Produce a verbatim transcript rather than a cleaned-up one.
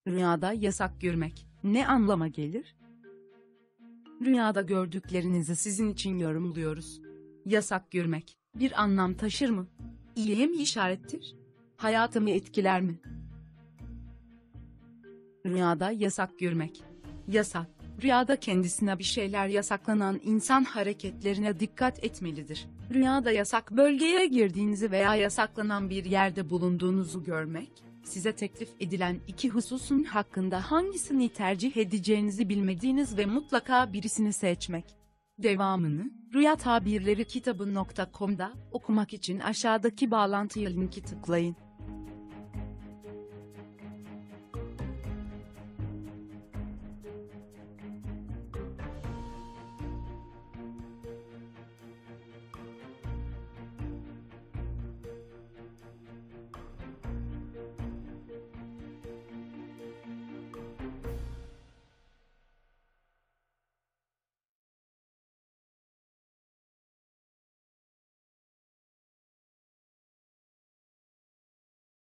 Rüyada yasak görmek ne anlama gelir? Rüyada gördüklerinizi sizin için yorumluyoruz. Yasak görmek bir anlam taşır mı? İyiye mi işarettir? Hayatımı etkiler mi? Rüyada yasak görmek. Yasak, rüyada kendisine bir şeyler yasaklanan insan hareketlerine dikkat etmelidir. Rüyada yasak bölgeye girdiğinizi veya yasaklanan bir yerde bulunduğunuzu görmek, size teklif edilen iki hususun hakkında hangisini tercih edeceğinizi bilmediğiniz ve mutlaka birisini seçmek. Devamını, rüya tabirleri kitabı nokta com'da okumak için aşağıdaki bağlantıya linki tıklayın.